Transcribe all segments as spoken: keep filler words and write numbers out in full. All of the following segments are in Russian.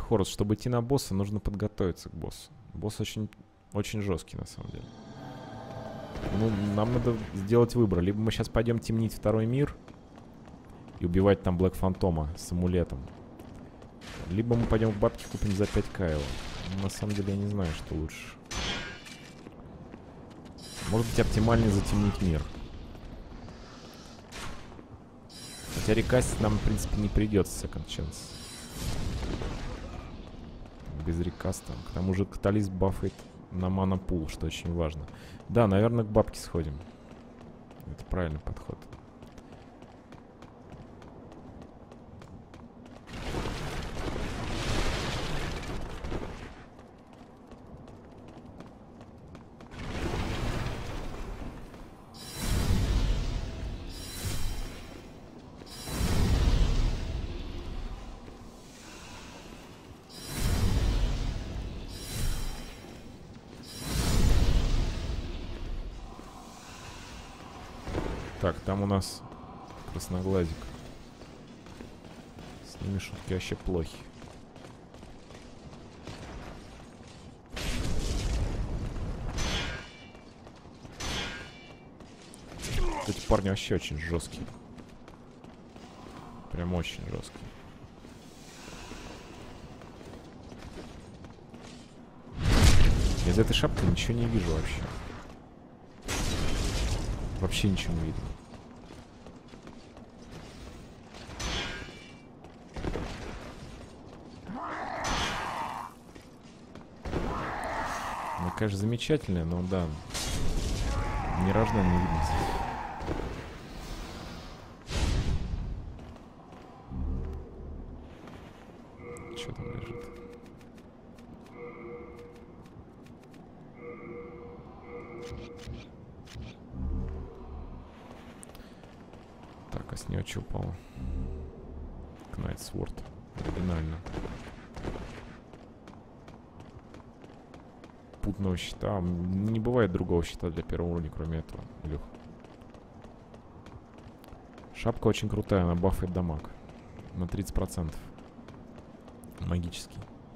Хорус, чтобы идти на босса, нужно подготовиться к боссу. Босс очень, очень жесткий, на самом деле. Ну, нам надо сделать выбор. Либо мы сейчас пойдем темнить второй мир и убивать там Блэк Фантома с амулетом. Либо мы пойдем к бабке, купим за пять кайл. Ну, на самом деле я не знаю, что лучше. Может быть, оптимальнее затемнить мир. Хотя рекастить нам, в принципе, не придется Second Chance. Без рекаста. К тому же каталист бафает на мана-пул, что очень важно. Да, наверное, к бабке сходим. Это правильный подход. Так, там у нас красноглазик. С ними шутки вообще плохи. Эти парни вообще очень жесткие. Прям очень жесткие. Из этой шапки ничего не вижу вообще. Вообще ничего не видно. Ну, конечно, замечательная, но да. Ни рожна не видно. Что там лежит? Так, а с нее что упало? Knight Sword. Оригинально. Путного щита. Не бывает другого щита для первого уровня, кроме этого. Илюх. Шапка очень крутая, она бафает дамаг. На тридцать процентов. Магический.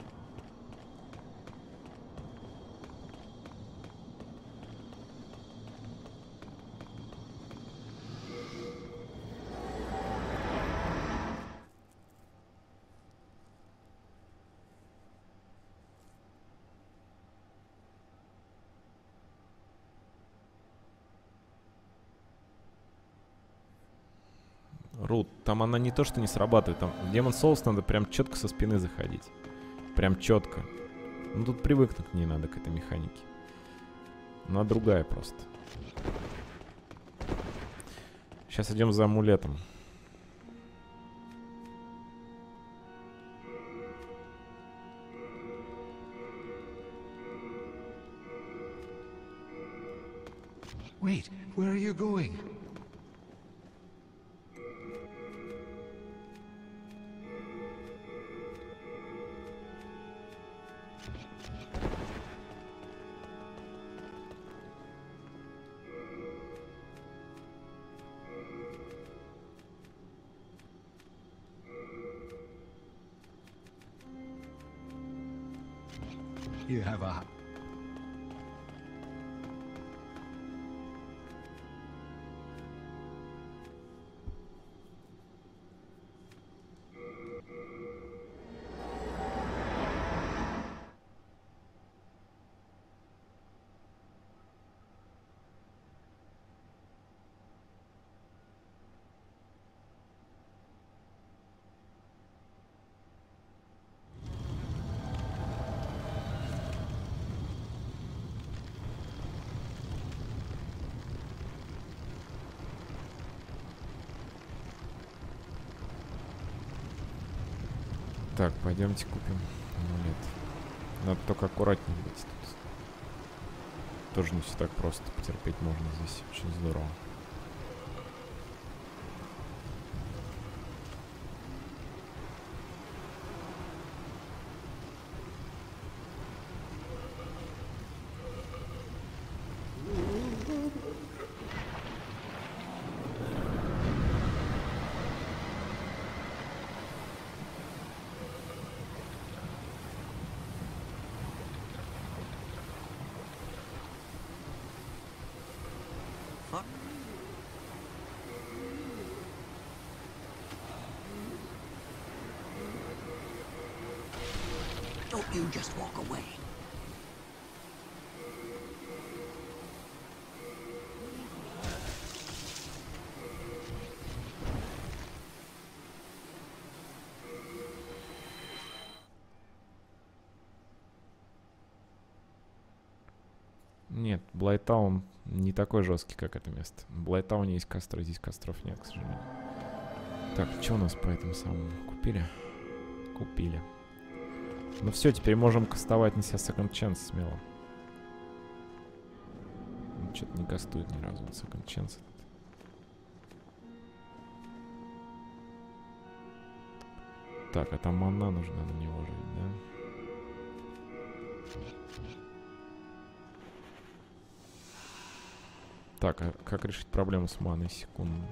Рут, там она не то, что не срабатывает. Там в Demon Souls надо прям четко со спины заходить. Прям четко. Ну тут привыкнуть не надо к этой механике. Она другая просто. Сейчас идем за амулетом. Wait, where are you going? You have a... Так, пойдемте купим амулет. Надо только аккуратнее быть тут. Тоже не все так просто. Потерпеть можно здесь. Очень здорово. fuck? Don't you just walk away. Нет, Блайтаун не такой жесткий, как это место. В Блайтауне есть костры, здесь костров нет, к сожалению. Так, что у нас по этому самому? Купили? Купили. Ну все, теперь можем кастовать на себя Second Chance смело. Ну, что-то не кастует ни разу Second Chance. Так, а там мана нужна на него жить, да? Так, а как решить проблему с маной? Секунду.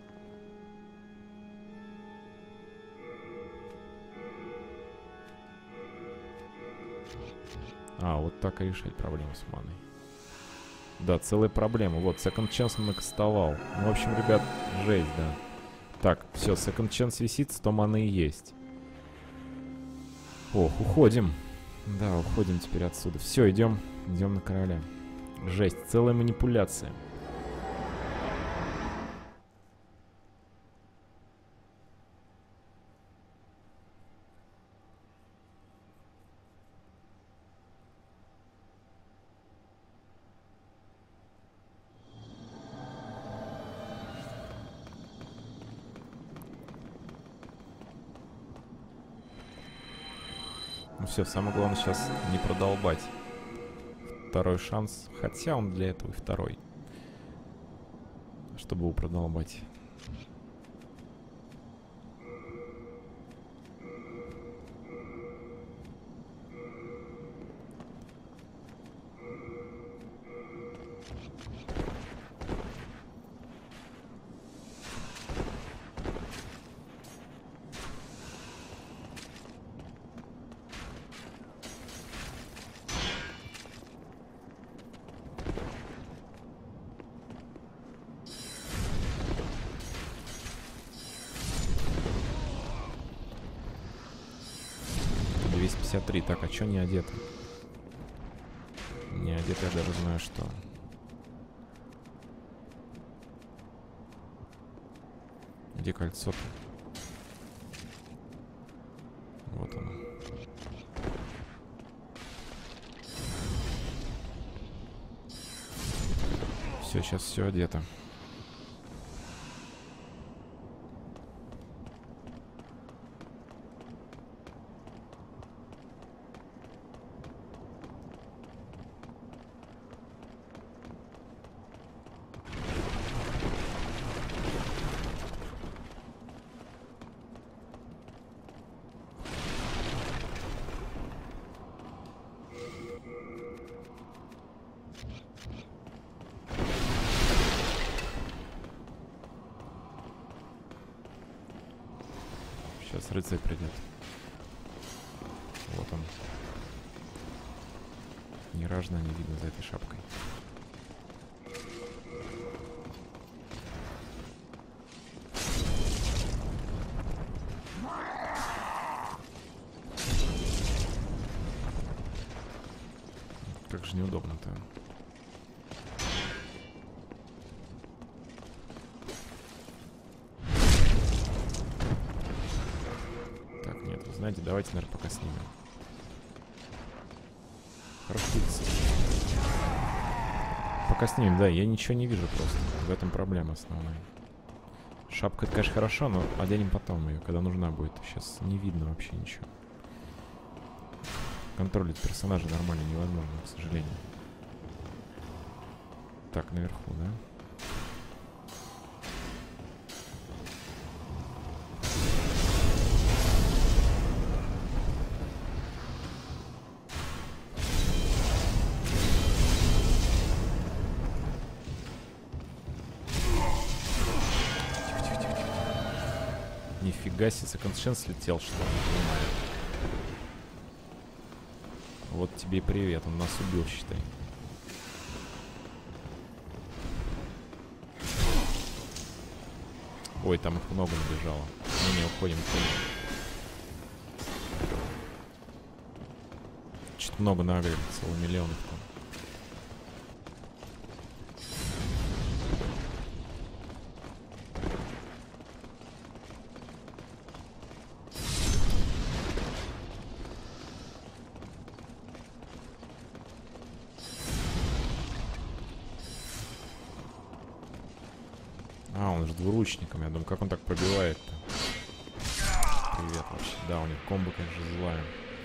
А, вот так и решать проблему с маной. Да, целая проблема. Вот, Second Chance он кастовал. Ну, в общем, ребят, жесть, да. Так, все, Second Chance висит, сто маны и есть. Ох, уходим. Да, уходим теперь отсюда. Все, идем, идем на короля. Жесть, целая манипуляция. Ну все, самое главное сейчас не продолбать. Второй шанс. Хотя он для этого и второй. Чтобы его продолбать. двести пятьдесят три. Так, а чё не одето? Не одето, я даже знаю, что. Где кольцо-то? Вот оно. Все, сейчас все одето. Сейчас рыцарь придет. Вот он. Ни рожна не видно за этой шапкой. Как же неудобно-то. Знаете, давайте, наверное, пока снимем. Хорошо. Пока снимем, да, я ничего не вижу просто. В этом проблема основная. Шапка, это, конечно, хорошо, но оденем потом ее, когда нужна будет. Сейчас не видно вообще ничего. Контролить персонажа нормально невозможно, к сожалению. Так, наверху, да? Нифига себе, Second Chance слетел, что ли? Вот тебе и привет, он нас убил, считай. Ой, там их много набежало. Мы не уходим. Что-то много нагрели, целый миллион их там. А, он же двуручником. Я думаю, как он так пробивает-то? Привет вообще. Да, у них комбо, конечно, злая.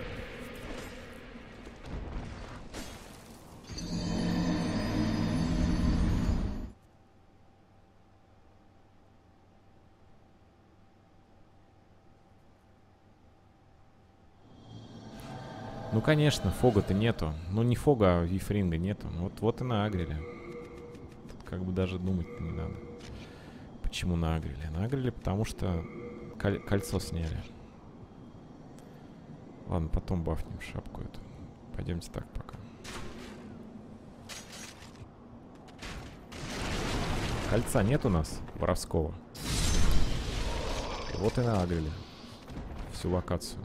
Ну, конечно, фога-то нету. Ну, не фога, а вифринга нету. Вот, вот и наагрили. Тут как бы даже думать-то не надо. Почему наагрили? Наагрили, потому что коль кольцо сняли. Ладно, потом бафнем шапку эту. Пойдемте так пока. Кольца нет у нас воровского. Вот и наагрили всю локацию.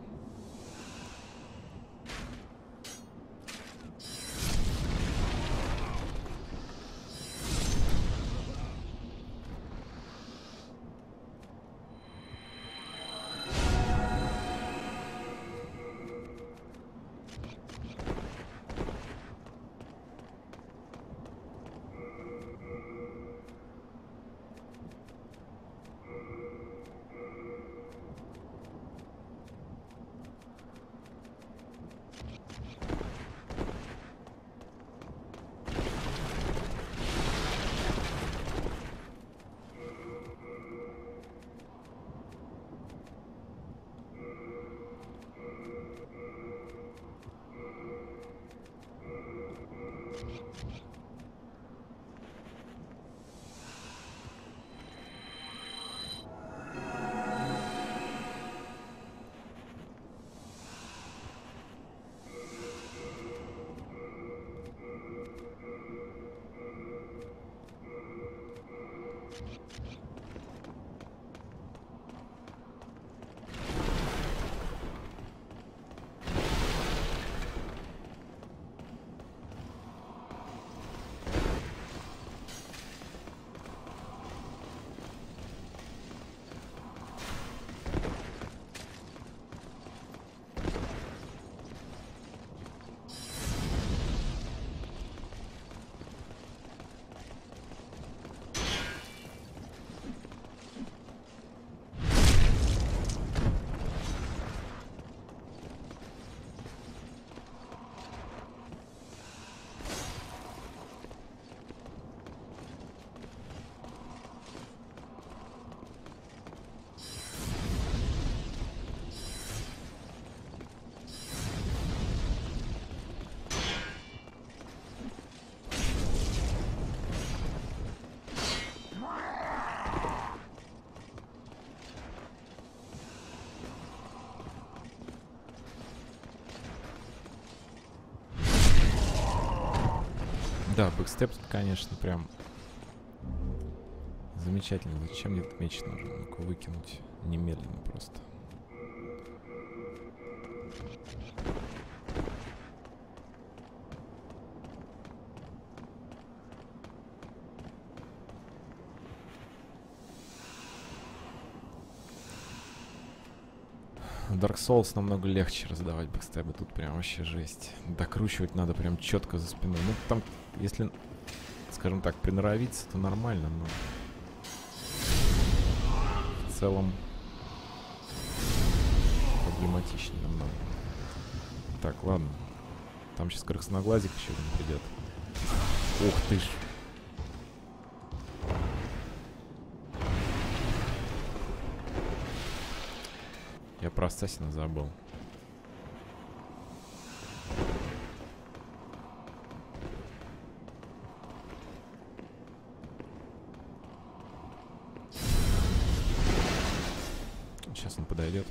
Да, бэкстеп, конечно, прям замечательно. Зачем мне этот меч нужен? Ну-ка выкинуть немедленно просто. Dark Souls намного легче раздавать бэкстебы. Тут прям вообще жесть. Докручивать надо прям четко за спиной. Ну, там, если, скажем так, приноровиться, то нормально, но в целом проблематичнее намного. Так, ладно. Там сейчас красноглазик еще один придет. Ух ты ж. Я про Ассасина забыл. Сейчас он подойдет.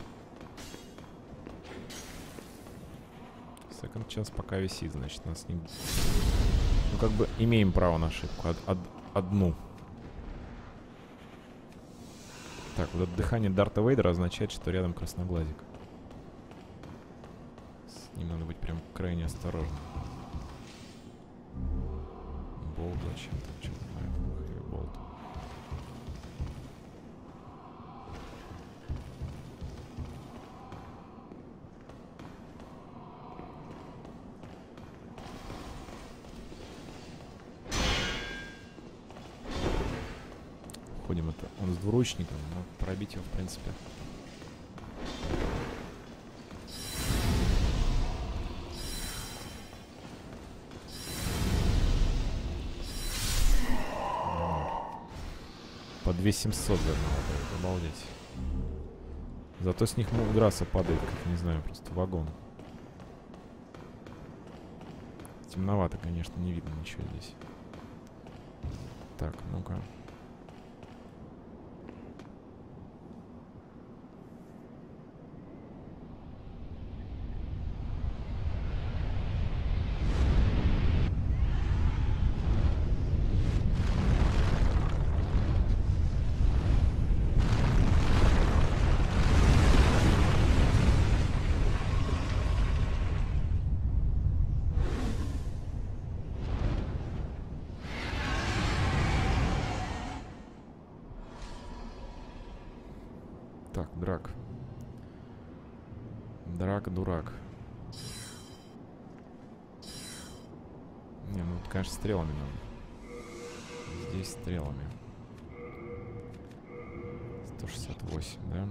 Секонд час пока висит, значит, нас не... Ну, как бы имеем право на ошибку. Од од одну. Так, вот это дыхание Дарта Вейдера означает, что рядом красноглазик. С ним надо быть прям крайне осторожным. Болт зачем-то, что-то знаю. Болт. Ходим это. Он с двуручником, но пробить его в принципе. По две тысячи семьсот за одного, обалдеть. Зато с них Мудраса падает, как не знаю, просто вагон. Темновато, конечно, не видно ничего здесь. Так, ну-ка. Так, драк. Драк, дурак. Не, ну тут, конечно, стрелами надо. Здесь стрелами. сто шестьдесят восемь, да?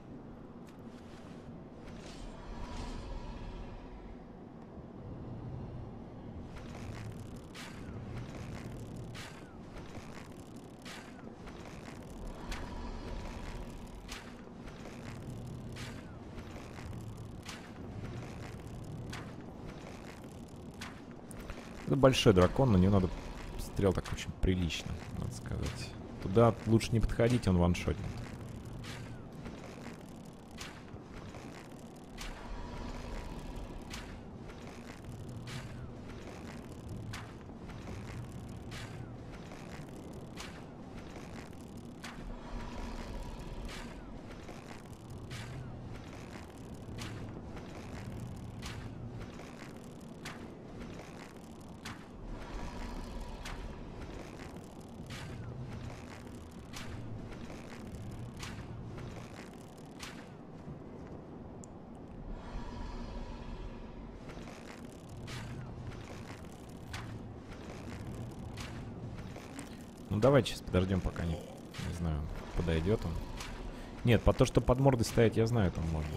Это большой дракон, на него надо стрел так очень прилично, надо сказать. Туда лучше не подходить, он ваншотнет. Ну давайте сейчас подождем, пока не, не знаю, подойдет он. Нет, по то, что под мордой стоять, я знаю, там можно.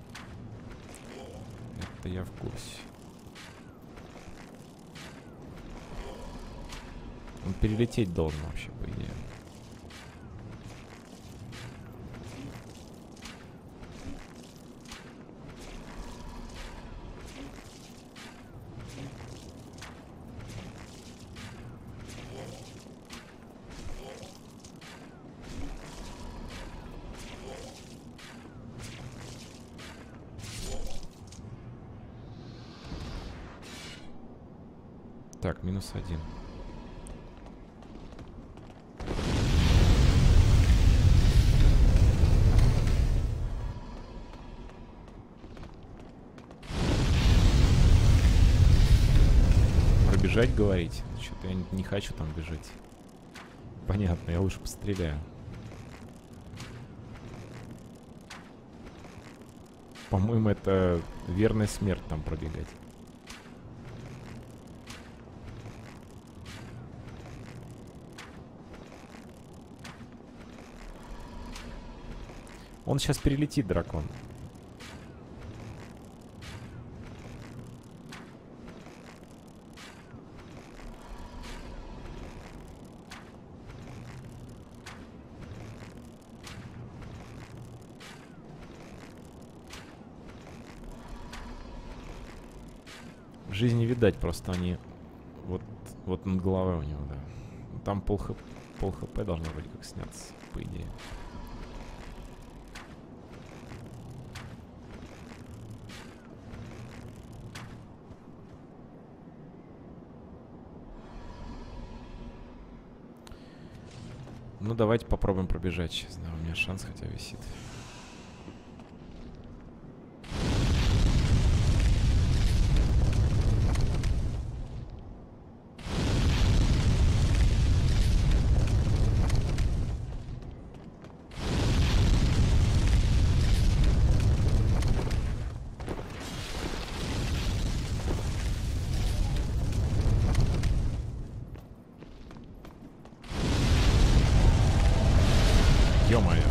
Это я в курсе. Он перелететь должен вообще, по идее. Так, минус один. Пробежать, говорить? Что-то я не, не хочу там бежать. Понятно, я лучше постреляю. По-моему, это верная смерть там пробегать. Он сейчас перелетит, дракон. В жизни видать, просто они вот, вот над головой у него, да. Там пол хп, пол хп должно вроде как сняться, по идее. Ну, давайте попробуем пробежать сейчас. Да, у меня шанс хотя висит. Ё-моё.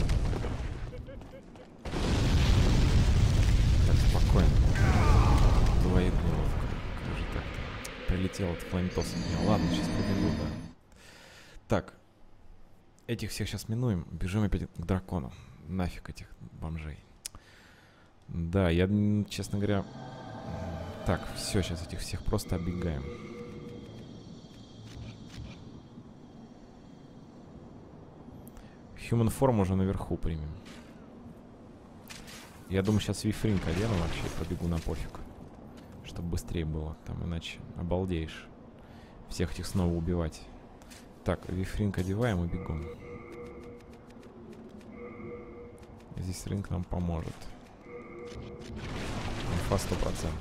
Так, спокойно. Двоит неловко. Как же так-то? Прилетел от флеймтоса в меня. Ладно, сейчас побегу, да. Так. Этих всех сейчас минуем. Бежим опять к дракону. Нафиг этих бомжей. Да, я, честно говоря... Так, все, сейчас этих всех просто оббегаем. Human форм уже наверху примем. Я думаю, сейчас вифринг одену вообще, побегу на пофиг. Чтобы быстрее было, там иначе обалдеешь. Всех этих снова убивать. Так, вифринг одеваем и бегом. Здесь рынок нам поможет. Инфа сто процентов.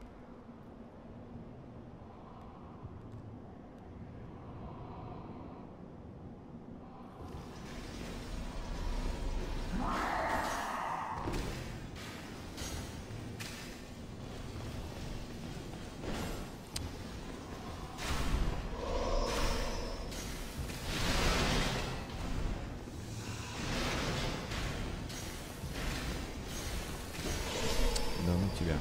Да ну тебя.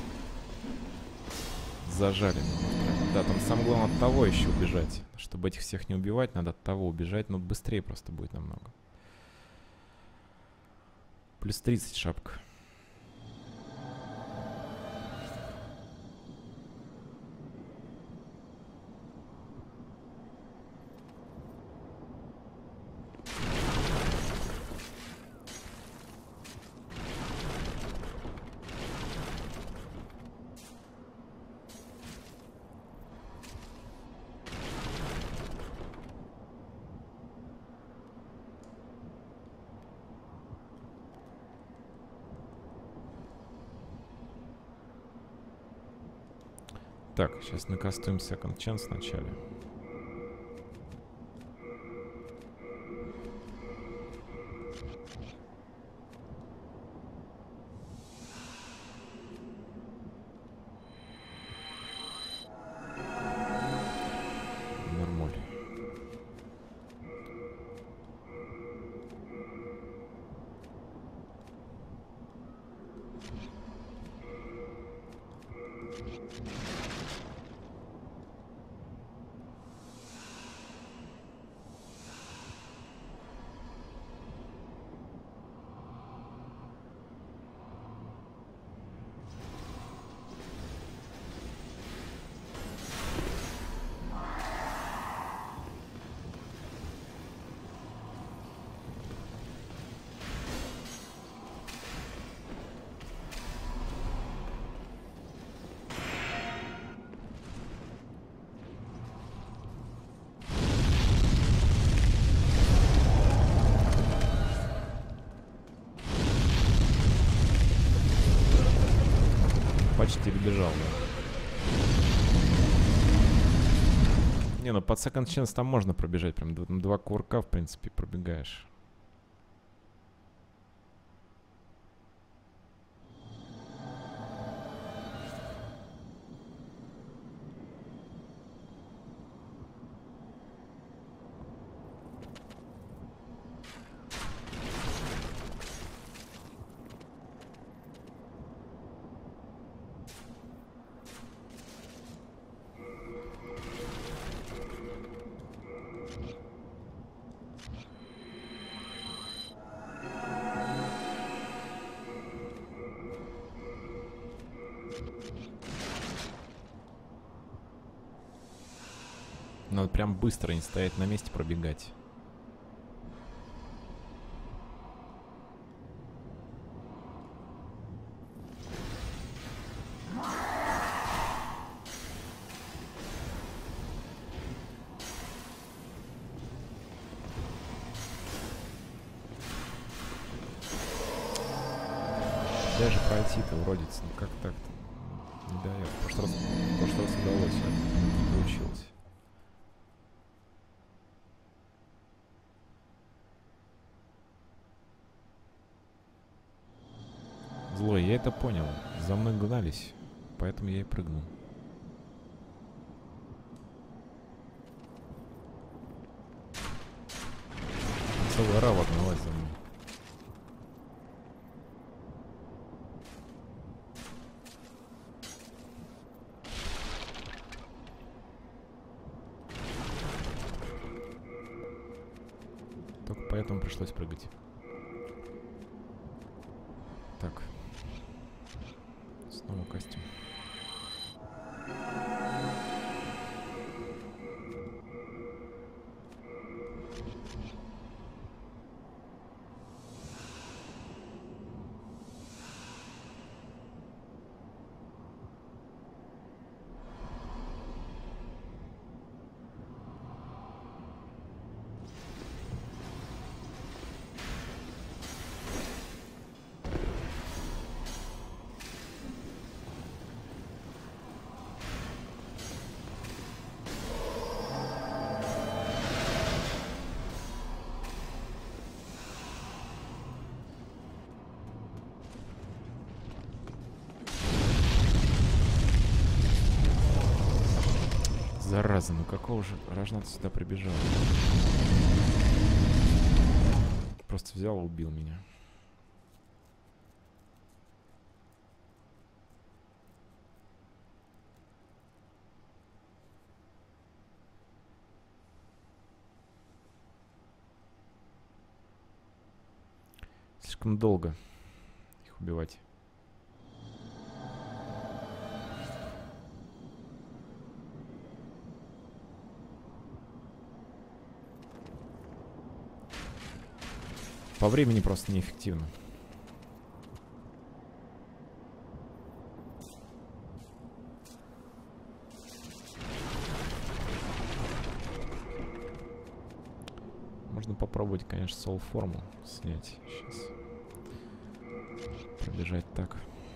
Зажали. Да, там самое главное от того еще убежать. Чтобы этих всех не убивать, надо от того убежать. Но быстрее просто будет намного. Плюс тридцать шапка. Так, сейчас накастуем Second Chance вначале. Нормально. Почти добежал, да. Не, ну под Second Chance там можно пробежать. Прям два кувырка, в принципе, пробегаешь. Надо прям быстро, не стоять на месте, пробегать. Дай же пройти-то, уродец. Ну как так-то? Не дает. В прошлый раз, в прошлый раз удалось, а не получилось. Злой, я это понял. За мной гнались, поэтому я и прыгнул. Целая рава гналась за мной. Только поэтому пришлось прыгать. Так. Снова костюм. Зараза, ну какого же рожна ты сюда прибежал? Просто взял и убил меня. Слишком долго их убивать. По времени просто неэффективно. Можно попробовать, конечно, сол-форму снять. Сейчас. Пробежать так.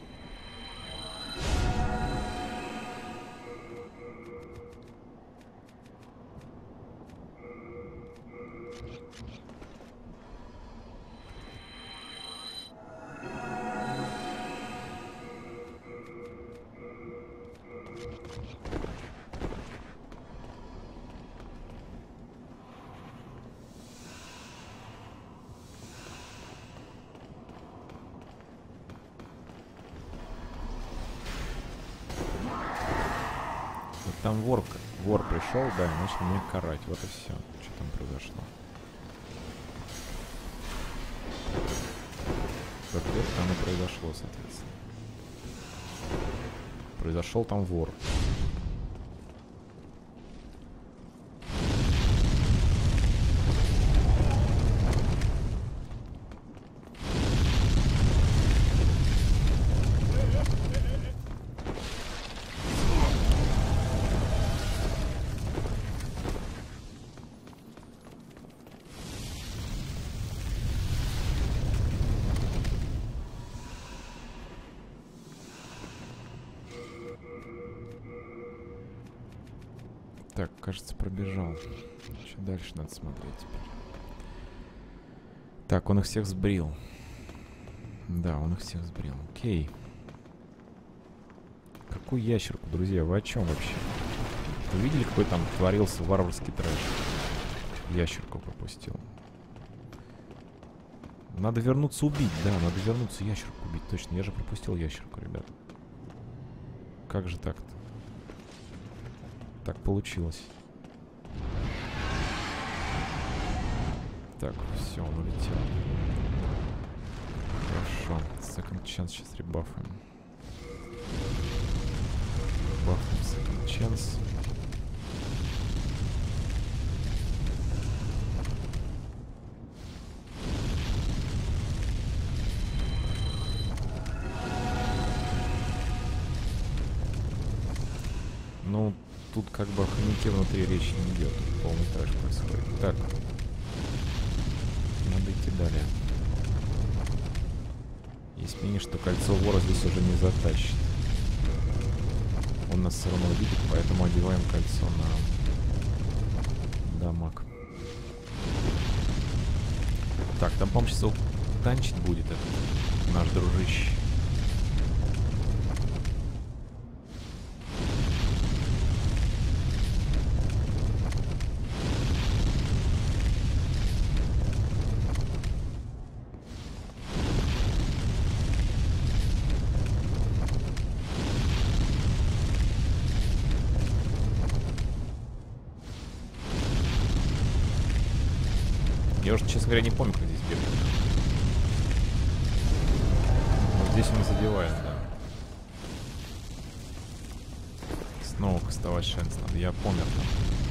Там вор, вор пришел, да, и начал меня карать. Вот и все, что там произошло. Как это там и произошло, соответственно. Произошел там вор. Так, кажется, пробежал. Что дальше надо смотреть теперь? Так, он их всех сбрил. Да, он их всех сбрил. Окей. Какую ящерку, друзья? Вы о чем вообще? Вы видели, какой там творился варварский трэш? Ящерку пропустил. Надо вернуться убить, да, надо вернуться ящерку убить. Точно, я же пропустил ящерку, ребят. Как же так-то? Так получилось. Так, все, он улетел. Хорошо. Second chance сейчас ребафаем. Бафаем second chance. Ну, тут как бы о хомяке внутри речи не идет. Полный трэш происходит. Так. Надо идти далее. Есть мнение, что кольцо вора здесь уже не затащит. Он нас все равно видит, поэтому одеваем кольцо на дамаг. Так, там, по-моему, сейчас танчить будет этот наш дружище. Я уже, честно говоря, не помню, как здесь бегать. Вот здесь мы задеваем, да. Снова кастовать шанс надо. Я помню там.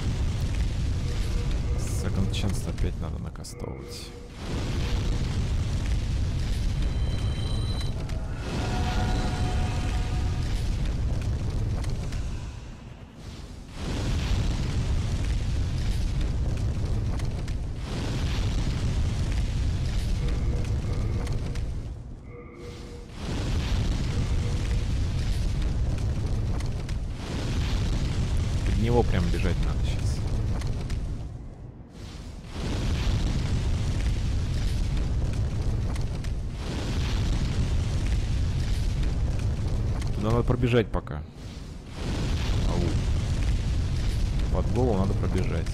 Second chance опять надо накастовывать. Него прям бежать надо сейчас. Туда надо пробежать пока. Ау. Под голову надо пробежать.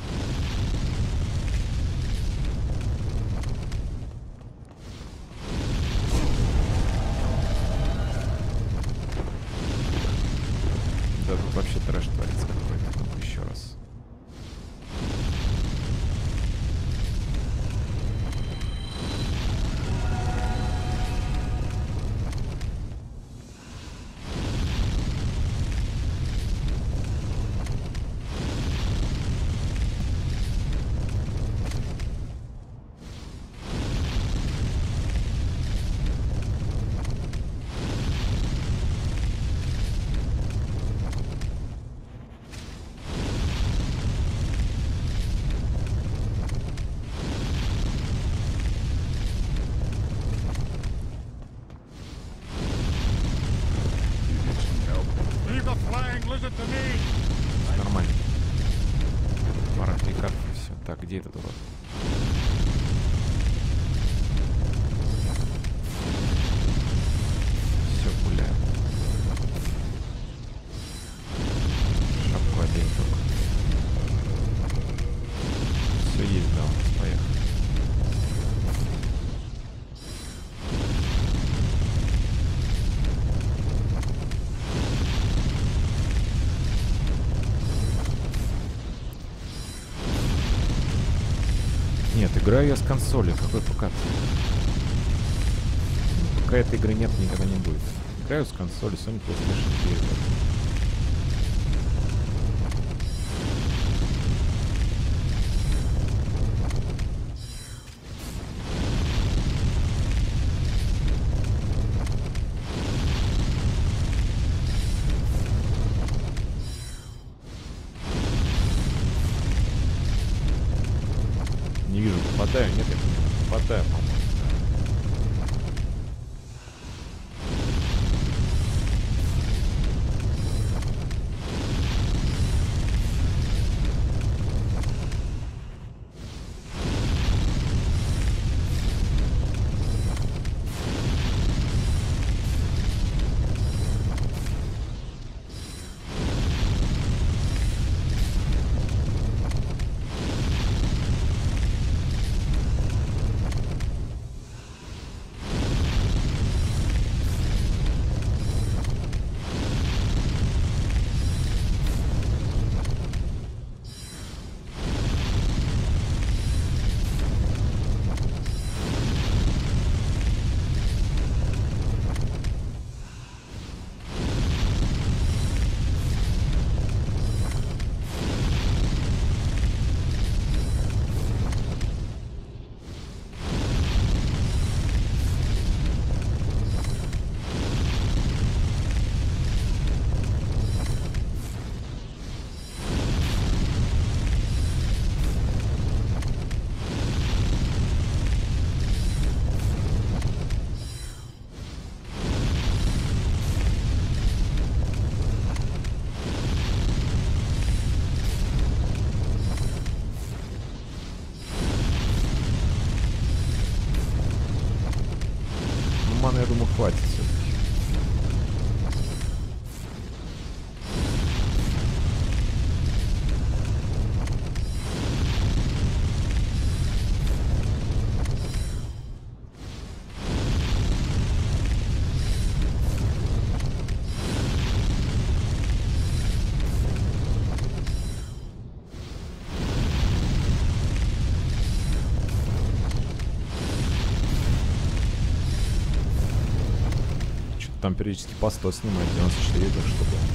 Да тут вообще трэш творится какой-то. Ну-ка еще раз. Нормально. Пара кликов и все. Так, где этот урод? Все, гуляем. Шапку одень только. Все есть, да, у нас, поехали. Нет, играю я с консоли. Какой ПК? Пока этой игры нет, никогда не будет. Играю с консоли, Sony PlayStation три. Не вижу, попадаю. Нет, я не попадаю, по-моему. хватит все-таки. Там периодически по сто снимает, девяносто четыре, так что было.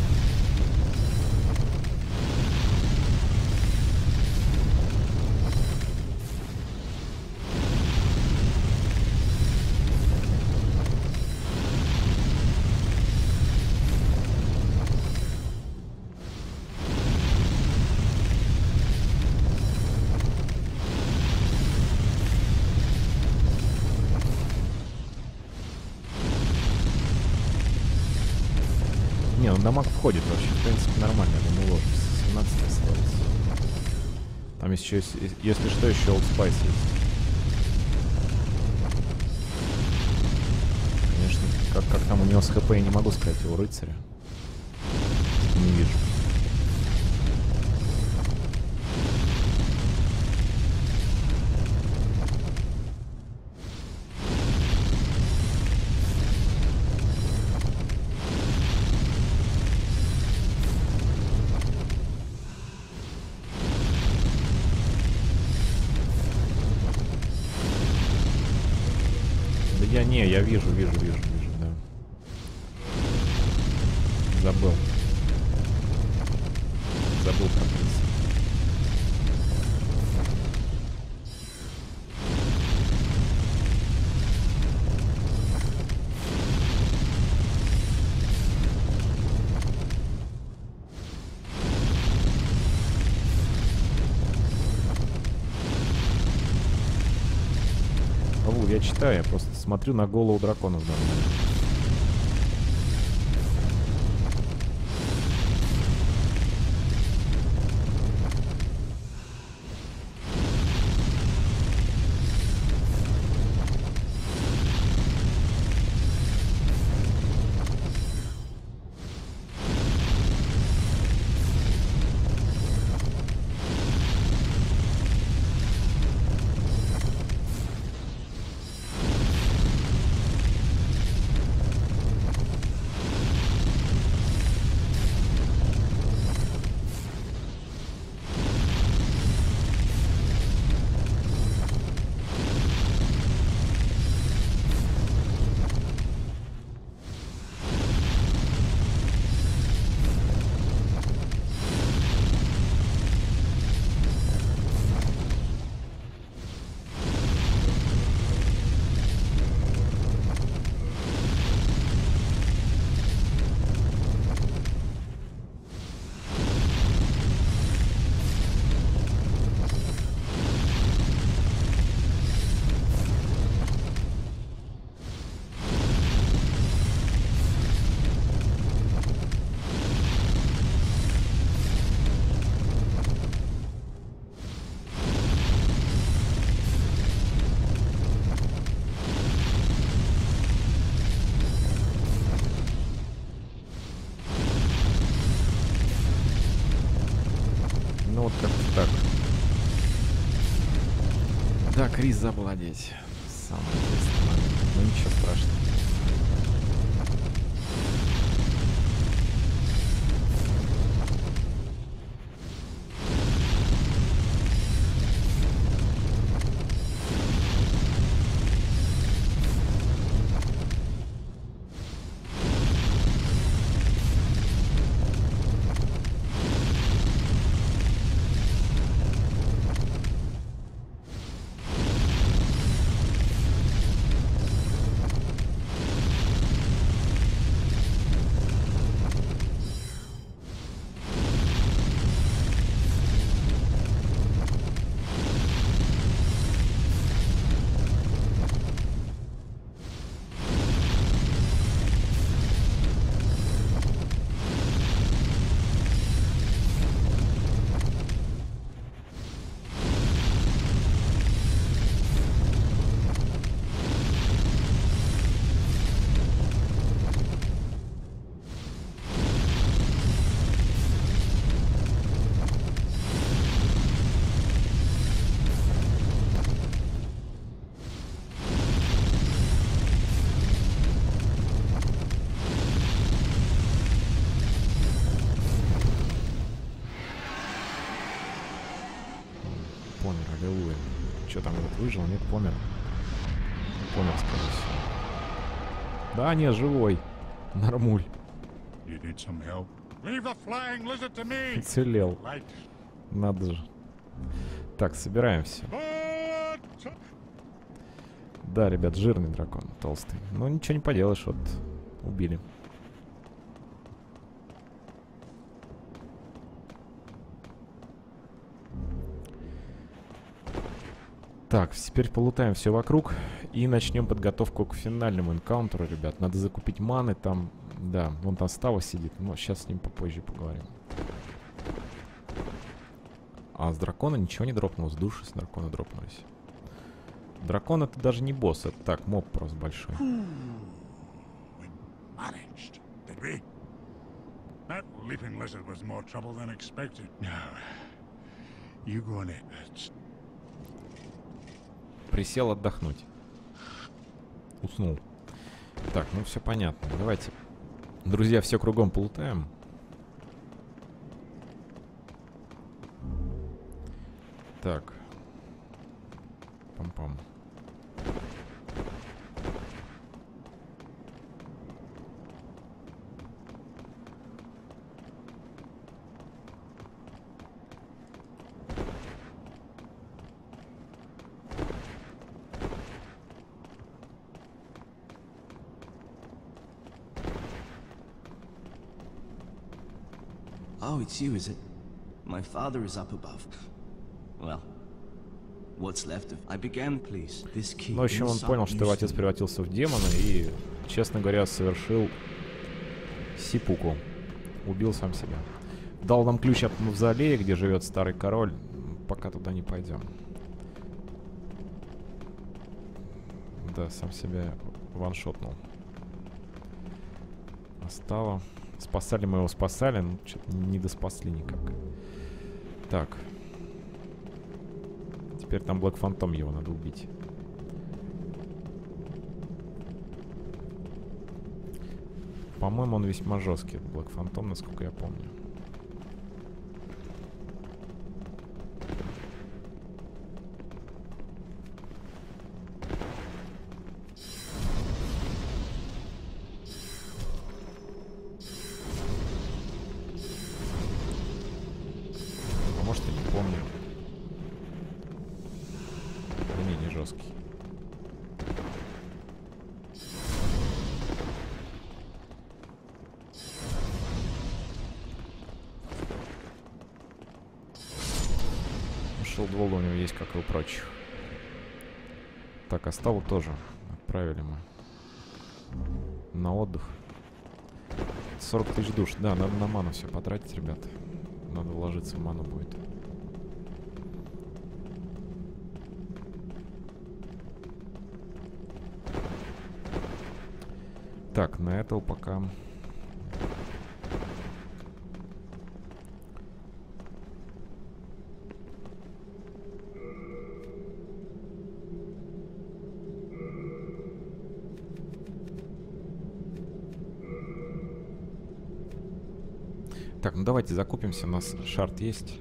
Не, он дамаг входит вообще, в принципе, нормально, я думаю, ложится. семнадцать осталось. Там еще, есть, если что, еще Old Spice есть. Конечно, как, как там у него с ХП, я не могу сказать, у рыцаря. Не вижу. Я не, я вижу, вижу, вижу, вижу, да. Забыл. Забыл про принца. Я читаю, я просто смотрю на голову дракона в данный момент. Ну вот как-то так. Да, Крис забыл одеть. Самый интересный момент. Ну ничего страшного. помер, аллилуйя. Что там, этот выжил? Нет, помер. Помер, скорее всего. Да, не, живой. Нормуль. You need some help? Leave the flying lizard to me. Уцелел. Light. Надо же. Так, собираем все. Да, ребят, жирный дракон, толстый. Ну, ничего не поделаешь, вот убили. Так, теперь полутаем все вокруг и начнем подготовку к финальному энкаунтеру, ребят. Надо закупить маны там. Да, вон там Става сидит, но сейчас с ним попозже поговорим. А с дракона ничего не дропнулось, души с дракона дропнулись. Дракон это даже не босс, это так, моб просто большой. Managed, did we? That leaping lizard was more trouble than expected. Now, you go on it. It's... Присел отдохнуть. Уснул. Так, ну все понятно. Давайте, друзья, все кругом полутаем. Так. Пам-пам. Oh, it's you, is it? My father is up above. Well, what's left of... I began, please. This key. Ну, в общем, он понял, что его отец превратился в демона и, честно говоря, совершил сипуку. Убил сам себя. Дал нам ключ от мавзолея, где живет старый король. Пока туда не пойдем. Да, сам себя ваншотнул. Остало. Спасали мы его, спасали, но что-то не доспасли никак. Так. Теперь там Блэк Фантом, его надо убить. По-моему, он весьма жесткий, Блэк Фантом, насколько я помню. А может, я не помню. Да не, не жесткий. Шилдвол у него есть, как и у прочих. Так, Аставу тоже отправили мы на отдых. сорок тысяч душ. Да, надо на ману все потратить, ребят. Надо вложиться в ману будет. Так, на этого пока... Так, ну давайте закупимся, у нас шарт есть.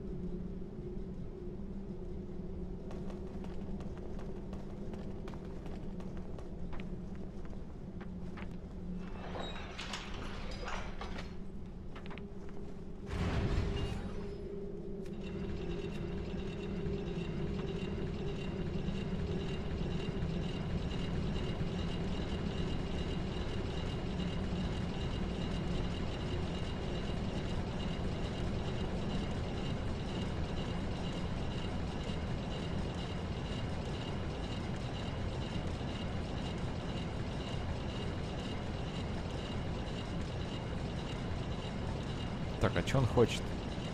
Так, а что он хочет?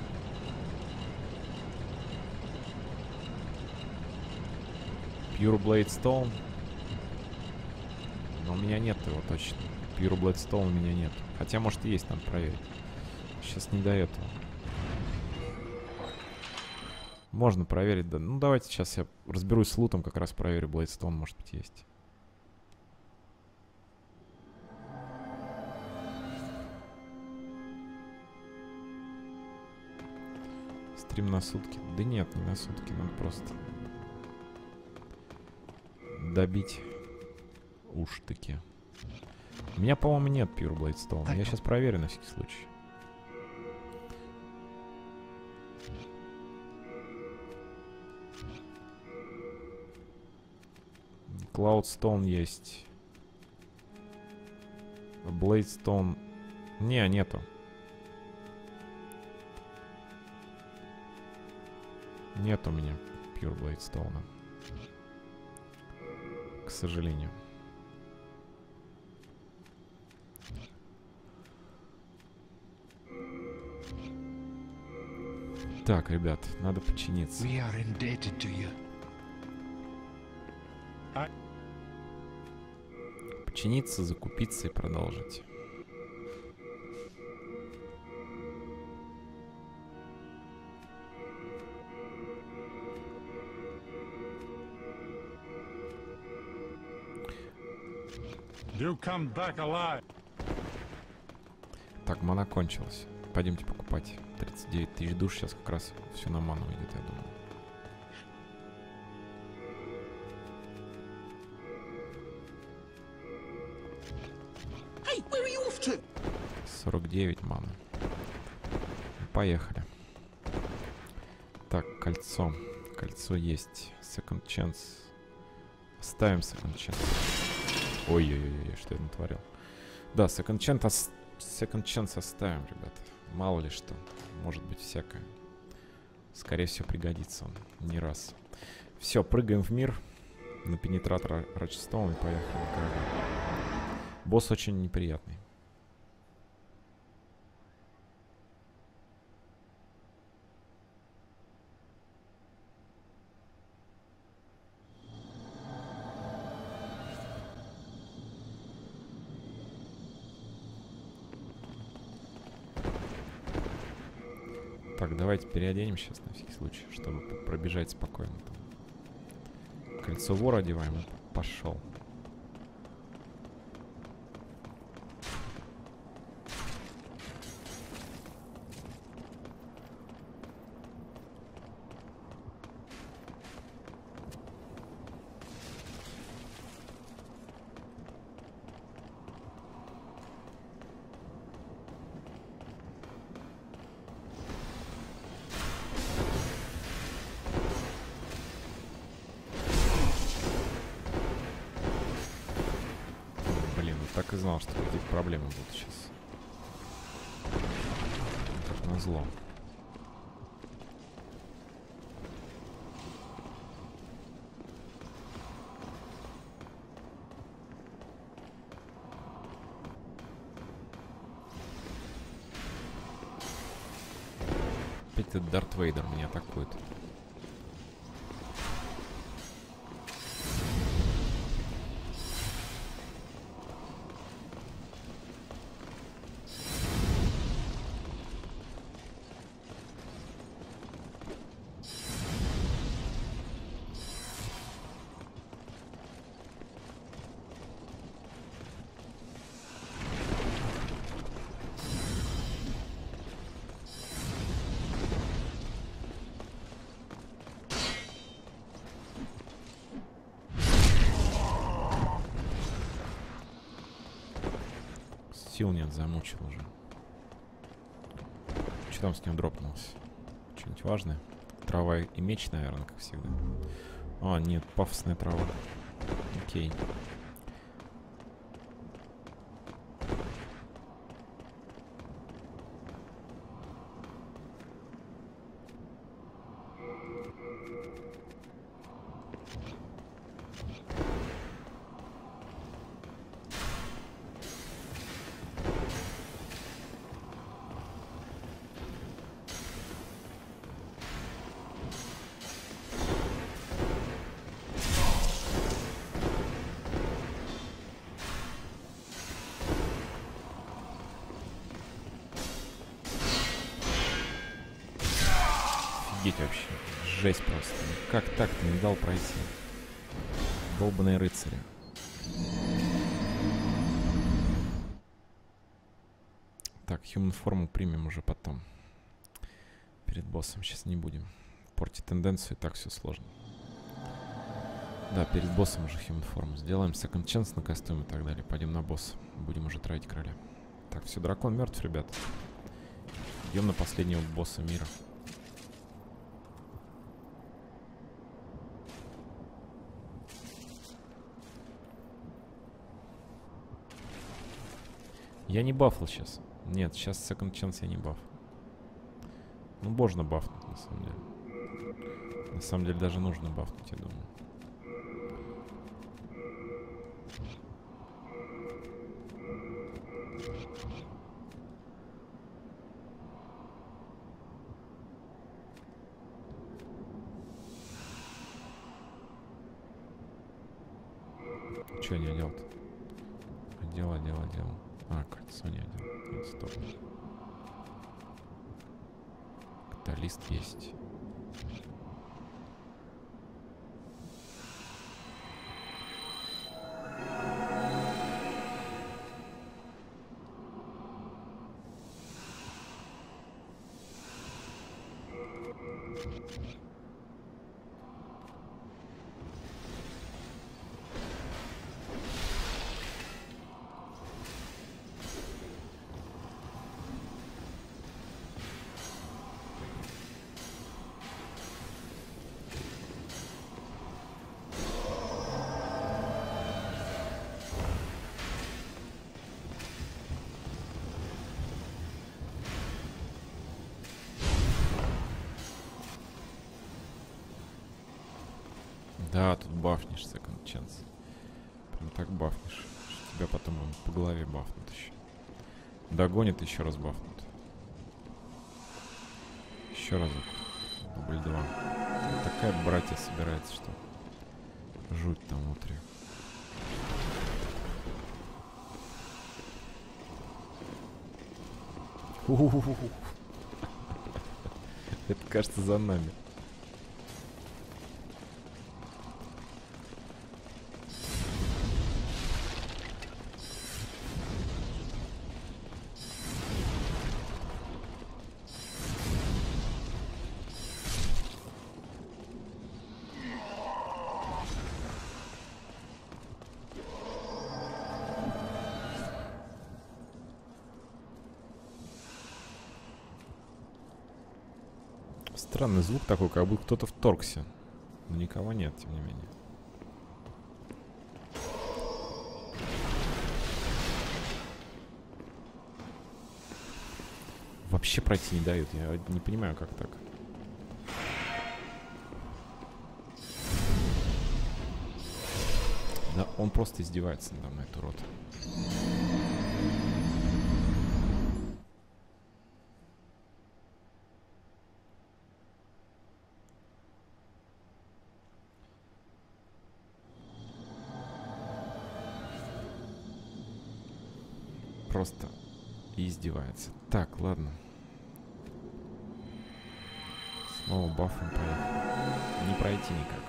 Pure Blade Stone. Но у меня нет его точно. Pure Blade Stone у меня нет. Хотя, может, и есть, надо проверить. Сейчас не до этого. Можно проверить, да. Ну, давайте сейчас я разберусь с лутом, как раз проверю. Blade Stone, может быть, есть. Стрим на сутки. Да нет, не на сутки, надо просто добить уж-таки. У меня, по-моему, нет Pure Blade Stone. Я сейчас проверю на всякий случай. Cloud Stone есть. Blade Stone. Не, нету. Нет у меня Pure Blade Stone. К сожалению. Так, ребят, надо починиться. We are indebted to you. Починиться, закупиться и продолжить. You come back alive. Так, мана кончилась. Пойдемте покупать. тридцать девять тысяч душ. Сейчас как раз все на ману идет, я думаю. Hey, where are you off to? сорок девять маны. Поехали. Так, кольцо. Кольцо есть. Second chance. Ставим second chance. Ой-ой-ой, что я натворил. Да, second chance, ос... second chance оставим, ребята. Мало ли что. Может быть всякое. Скорее всего пригодится он. Не раз. Все, прыгаем в мир. На пенетратор Рочстоун и поехали на корабль. Босс очень неприятный. Так, давайте переоденем сейчас на всякий случай, чтобы пробежать спокойно. Кольцо вора одеваем и пошел. Так и знал, что какие-то проблемы будут сейчас. Как назло. Опять этот Дарт Вейдер меня атакует. Сил нет, замучил уже. Что там с ним дропнулось? Что-нибудь важное? Трава и меч, наверное, как всегда. А, нет, пафосная трава. Окей. Вообще. Жесть просто. Как так-то не дал пройти? Долбаные рыцари. Так, human форму примем уже потом. перед боссом сейчас не будем. Портить тенденцию, и так все сложно. Да, перед боссом уже human форму сделаем. Second chance на костюм и так далее. Пойдем на босса. Будем уже тратить короля. Так, все, дракон мертв, ребят. Идем на последнего босса мира. Я не бафл сейчас. Нет, сейчас second chance я не баф. Ну, можно бафнуть, на самом деле. На самом деле даже нужно бафнуть, я думаю. Что я не одел-то? Одел, одел, одел. А, кольцо не одел. Нет, стоп. Каталист есть. Да, тут бафнешь second chance. Прям так бафнешь, что тебя потом он по голове бафнут еще. Догонит, еще раз бафнут. Еще разок. Дубль два. Такая братья собирается, что жуть там внутри. У-ху-ху-ху. Это, кажется, за нами. Странный звук такой, как будто кто-то вторгся. Но никого нет, тем не менее. Вообще пройти не дают. Я не понимаю, как так. Да, он просто издевается надо мной, этот урод. Просто издевается. Так, ладно. Снова бафом поехали. Не пройти никак.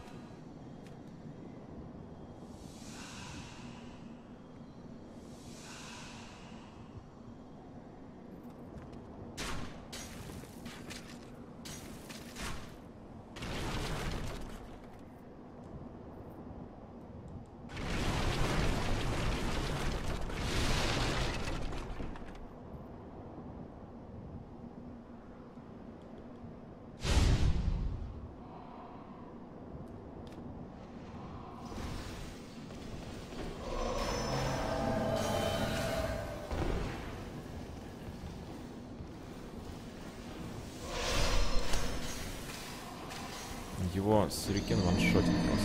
Его сюрикен ваншотит просто.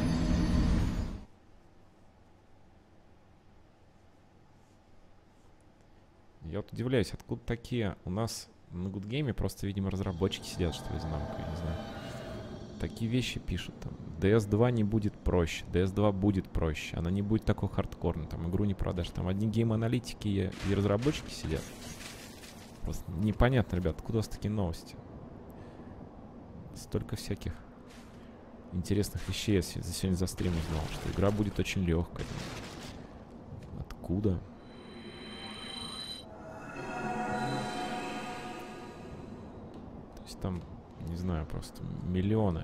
Я вот удивляюсь, откуда такие у нас на Гудгейме просто, видимо, разработчики сидят, что ли, за намкой, я не знаю. Такие вещи пишут там. ди эс два не будет проще, ди эс два будет проще, она не будет такой хардкорной, там игру не продашь. Там одни гейм-аналитики и, и разработчики сидят. Просто непонятно, ребят, откуда у вас такие новости? Столько всяких интересных вещей я за сегодня за стрим узнал, что игра будет очень легкой. Откуда? там, не знаю, просто миллионы.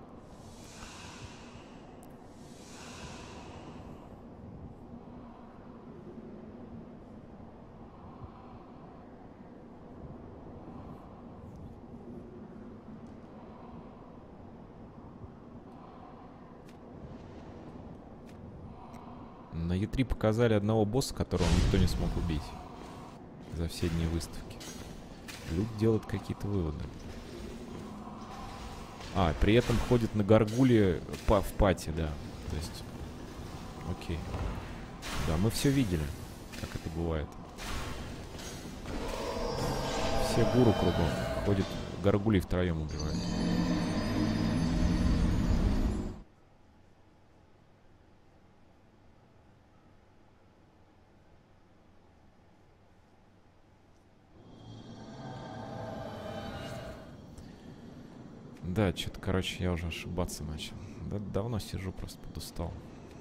На и три показали одного босса, которого никто не смог убить за все дни выставки. Люди делают какие-то выводы. А, при этом ходит на горгуле па в пати, да. То есть, окей. Да, мы все видели, как это бывает. Все гуру кругом ходят, горгулей втроем убивают. Да, что-то, короче, я уже ошибаться начал. Да, давно сижу, просто подустал.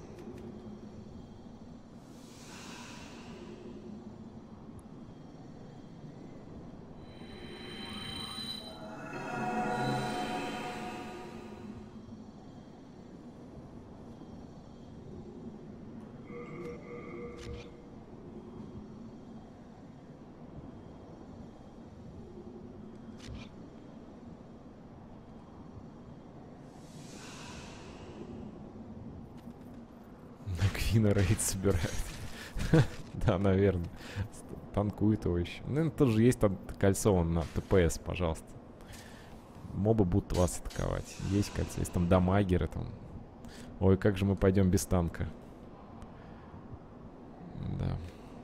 Квина рейд собирает. Да, наверное. Танкует его еще. Ну, тоже есть там кольцо вон на ТПС, пожалуйста. Мобы будут вас атаковать. Есть кольцо, есть там дамагеры там. Ой, как же мы пойдем без танка. Да.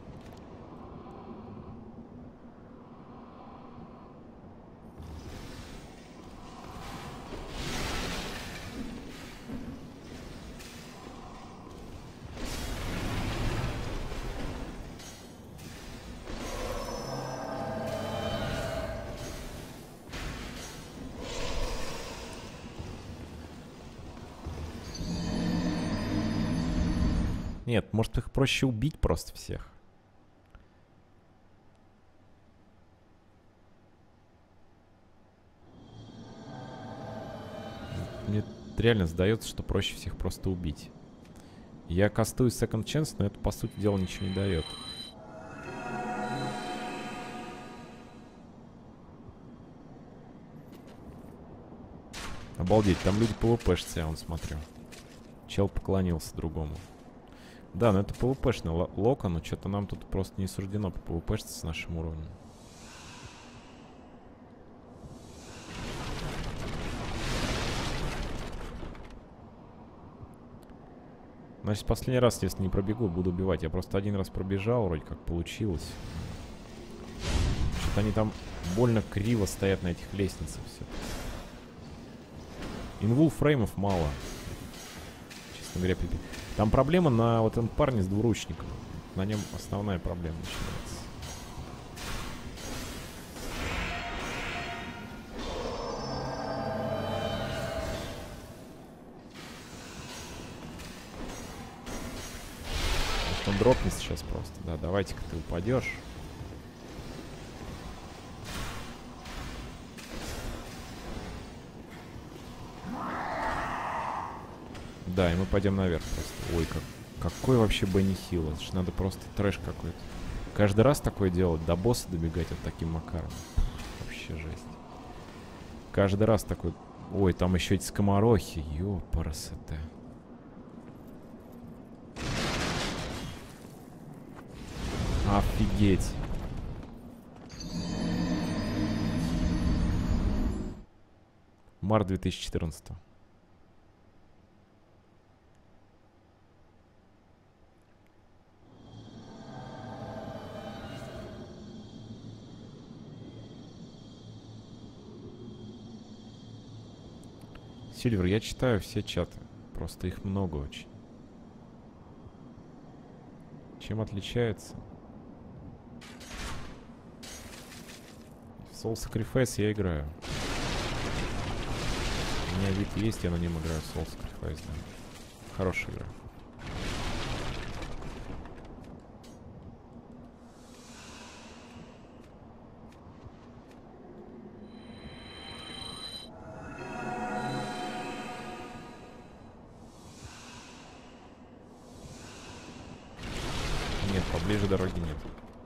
Нет, может их проще убить просто всех. Мне реально сдается, что проще всех просто убить. Я кастую Second Chance, но это, по сути дела, ничего не дает. Обалдеть, там люди пвпшатся, я вон смотрю. Чел поклонился другому. Да, но это пвпшный лока, но что-то нам тут просто не суждено пвпшиться с нашим уровнем. Значит, последний раз, если не пробегу, буду убивать. Я просто один раз пробежал, вроде как получилось. Что-то они там больно криво стоят на этих лестницах все. Инвул фреймов мало. Честно говоря, пипи. Там проблема на вот этом парне с двуручником. На нем основная проблема начинается. Может, он дропнет сейчас просто. Да, давайте-ка ты упадешь. Да, и мы пойдем наверх просто. Ой, как, какой вообще Бенни Хилл. Это ж надо просто трэш какой-то. Каждый раз такое делать, до босса добегать вот таким макаром. Вообще жесть. Каждый раз такой... Ой, там еще эти скоморохи. Ёпарасоте. Офигеть. Март две тысячи четырнадцатого. Сильвер, я читаю все чаты. Просто их много очень. Чем отличается? В Soul Sacrifice я играю. У меня вид есть, я на нем играю в Soul Sacrifice, да. Хорошая игра. ближе дороги нет.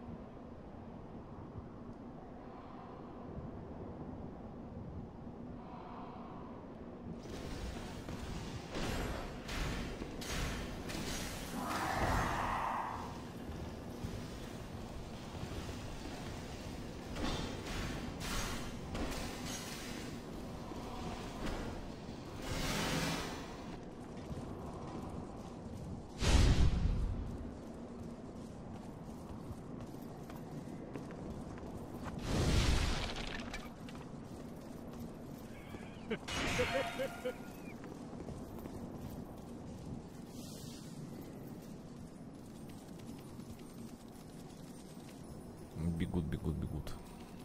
Бегут, бегут, бегут.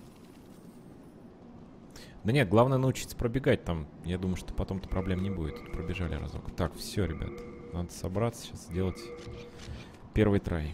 Да нет, главное научиться пробегать там. Я думаю, что потом-то проблем не будет. Тут пробежали разок. Так, все, ребят. Надо собраться, сейчас сделать первый трай.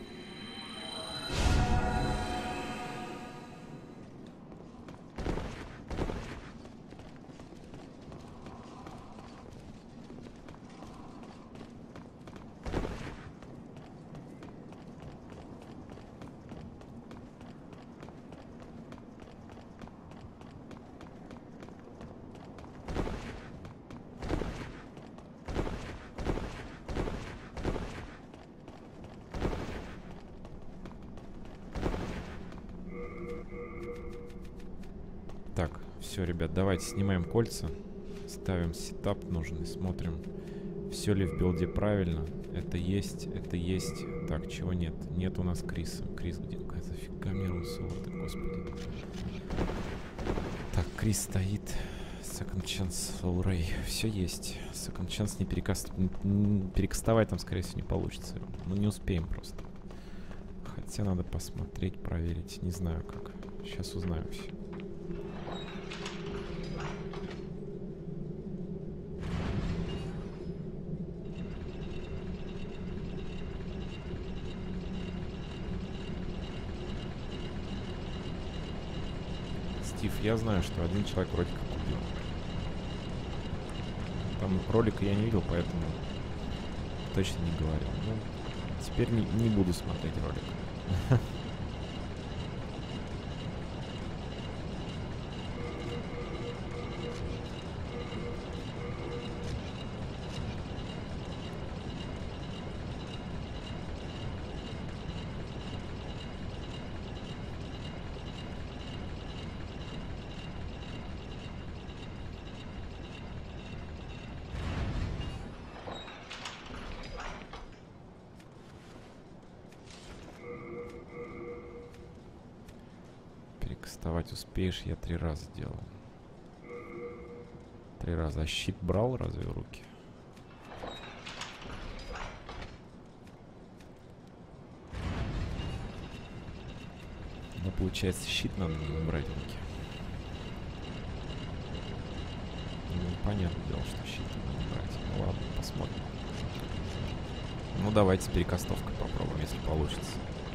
Так, все, ребят, давайте снимаем кольца. Ставим сетап нужный, смотрим, все ли в билде правильно. Это есть, это есть. Так, чего нет? Нет у нас Криса. Крис где? Какая зафига Мирусова-то, господи. Так, Крис стоит. Second Chance Soul Ray. Все есть. Second Chance не перекаст... перекастовать там, скорее всего, не получится. Ну, не успеем просто. Хотя надо посмотреть, проверить. Не знаю как. Сейчас узнаем все. Я знаю, что один человек вроде как убил. Там ролика я не видел, поэтому точно не говорил. Ну, теперь не, не буду смотреть ролик. Вставать успеешь, я три раза делал. Три раза. А щит брал разве в руки? Ну, получается, щит надо брать в руки. Ну, понятное дело, что щит надо брать. Ну, ладно, посмотрим. Ну, давайте с перекастовкой попробуем, если получится.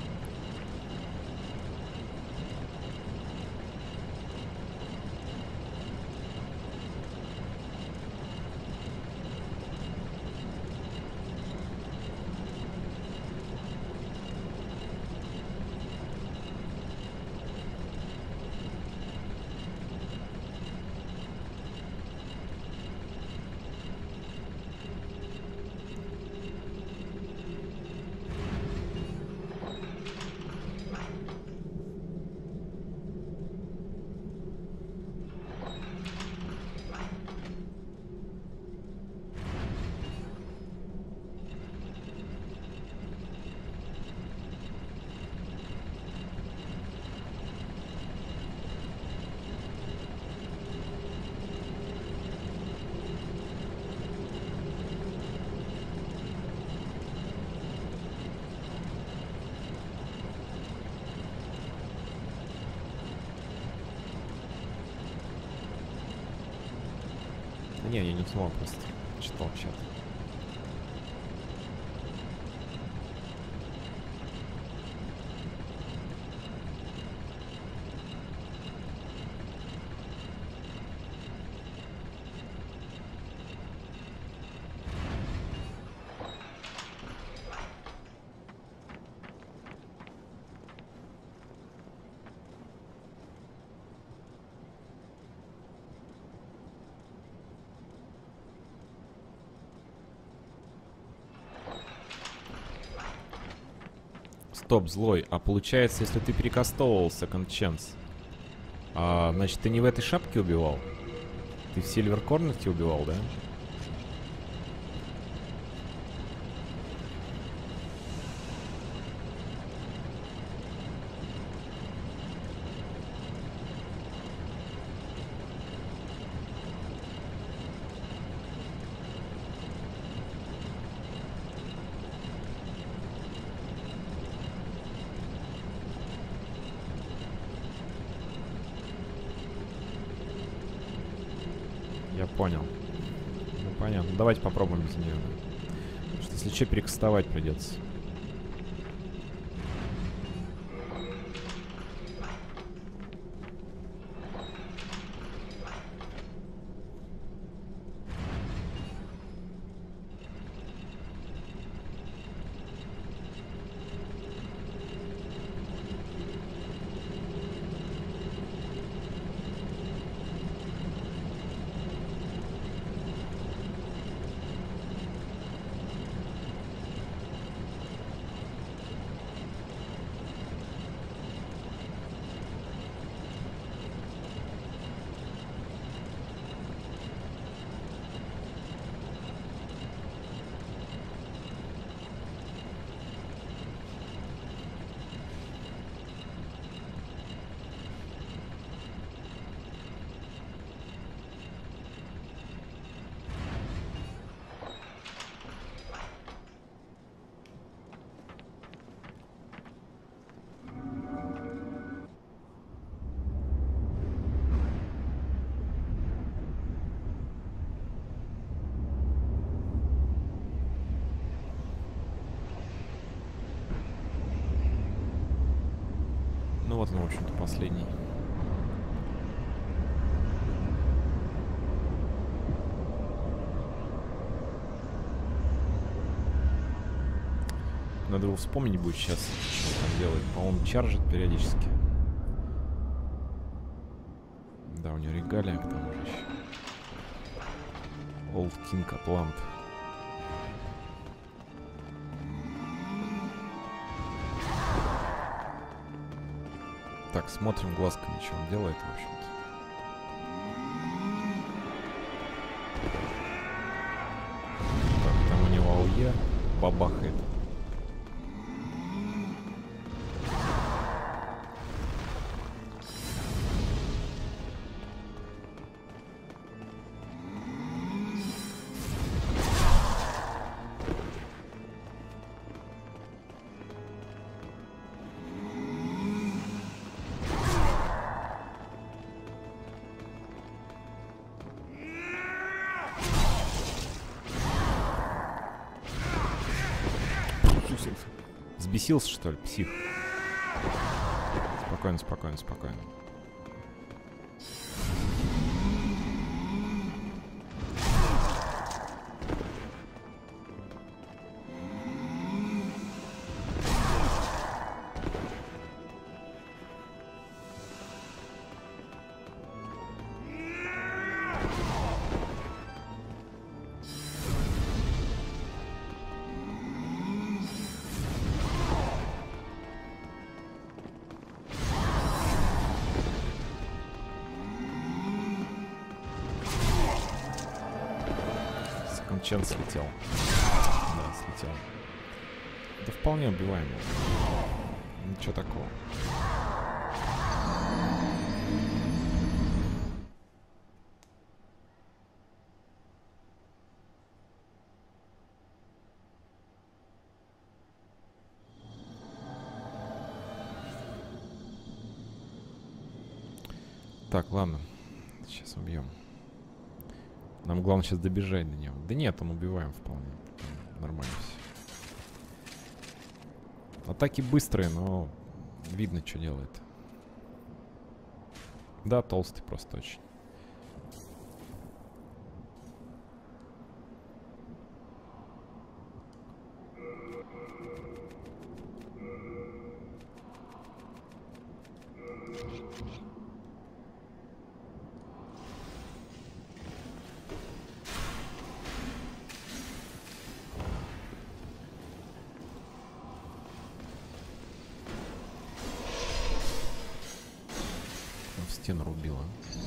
Не, я не узнал, просто читал чат. Стоп, злой. А получается, если ты перекастовывал Second Chance, а, значит, ты не в этой шапке убивал? Ты в Silver Cornet убивал, да? Я понял. Ну, понятно. Давайте попробуем без нее. Потому что если что, перекастовать придется. Ну вот он, в общем-то, последний. Надо его вспомнить будет сейчас, что он делает. По-моему, чаржит периодически. Да, у него регалия, к тому же еще. Old King Atlant. Так, смотрим глазками, что он делает, в общем-то. Так, там у него АОЕ бабахает. Взбесился, что ли, псих? Спокойно, спокойно, спокойно. Чен слетел. Да, слетел. Это вполне убиваемо. Ничего такого. Так, ладно. Сейчас убьем. Нам главное сейчас добежать до него. Да нет, он убиваем вполне. Там нормально все. Атаки быстрые, но видно, что делает. Да, толстый просто очень. стену рубила.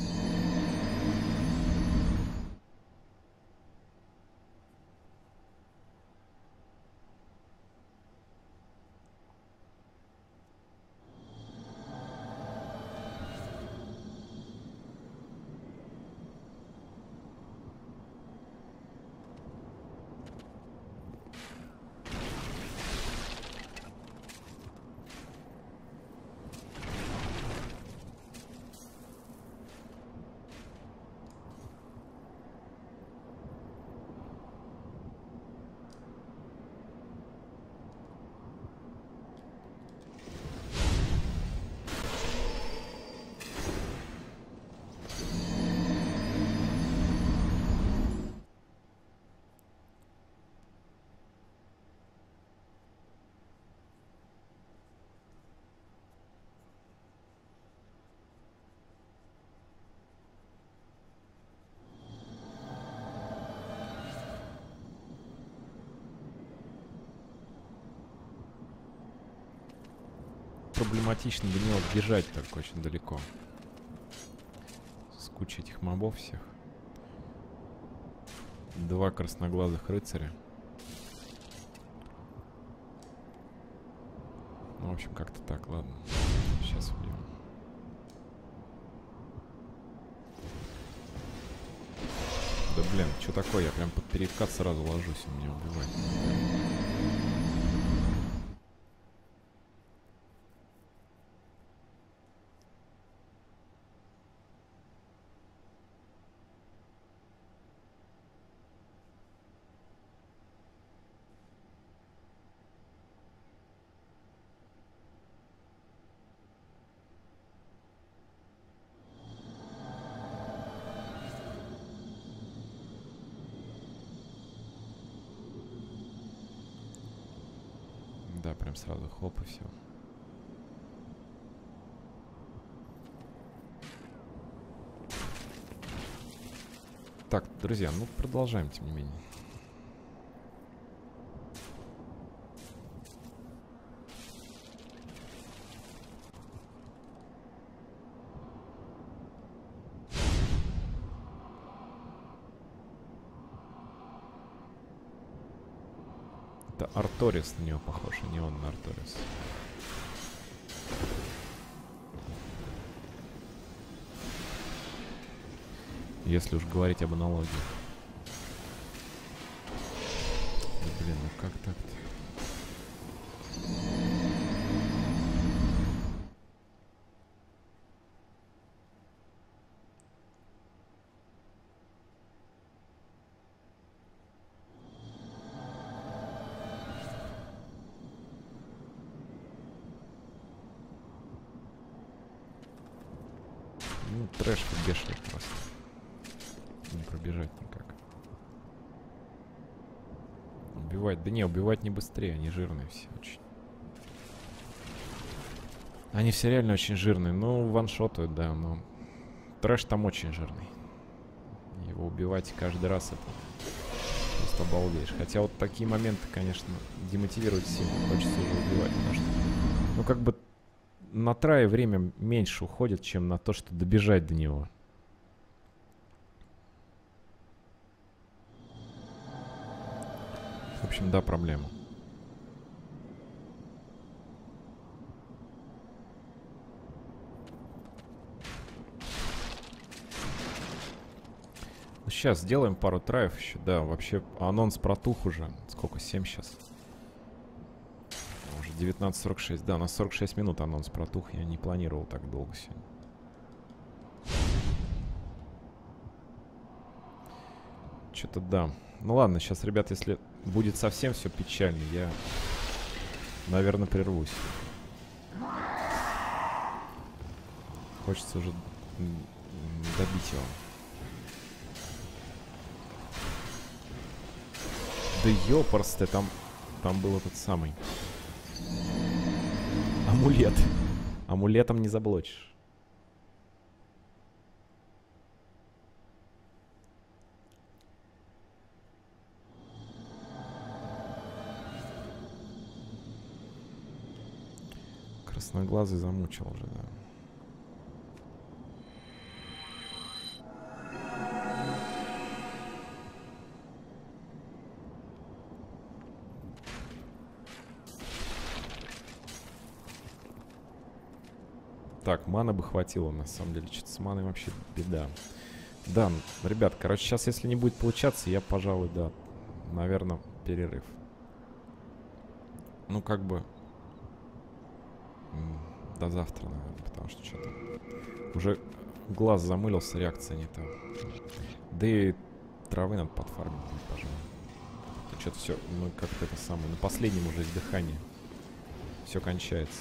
Проблематично до него бежать так очень далеко. С кучей этих мобов всех. Два красноглазых рыцаря. Ну, в общем, как-то так, ладно. Сейчас убьем. Да блин, что такое? Я прям под перекат сразу ложусь, он меня убивает. Да, прям сразу хлоп и все. Так, друзья, ну продолжаем, тем не менее. Это Арторис на него похож, а не он на Арторис. Если уж говорить об аналогии. Да, блин, ну как так-то? Ну, трэш бешеный просто. Не пробежать никак. Убивать. Да не, убивать не быстрее, они жирные все очень. Они все реально очень жирные. Ну, ваншотают, да, но трэш там очень жирный. Его убивать каждый раз это просто обалдеешь. Хотя вот такие моменты, конечно, демотивируют сильно. Хочется уже убивать, потому что, ну, как бы на трае время меньше уходит, чем на то, что добежать до него. В общем, да, проблема. Ну, сейчас сделаем пару траев еще. Да, вообще анонс протух уже. Сколько? семь сейчас? Уже девятнадцать сорок шесть. Да, у нас сорок шесть минут анонс протух. Я не планировал так долго сегодня. Что-то да. Ну ладно, сейчас, ребят, если будет совсем все печально, я, наверное, прервусь. Хочется уже добить его. Да ёпарсты, там, там был этот самый амулет. Амулетом не заблочишь. Красноглазый замучил уже, да. Так, маны бы хватило, на самом деле. Что-то с маной вообще беда. Да, ребят, короче, сейчас, если не будет получаться, я, пожалуй, да, наверное, перерыв. Ну, как бы... До завтра, наверное, потому что что-то... Уже глаз замылился, реакция не та. Да и травы надо подфармить, пожалуй. Что-то все, ну, как-то это самое... На последнем уже издыхании. Все кончается.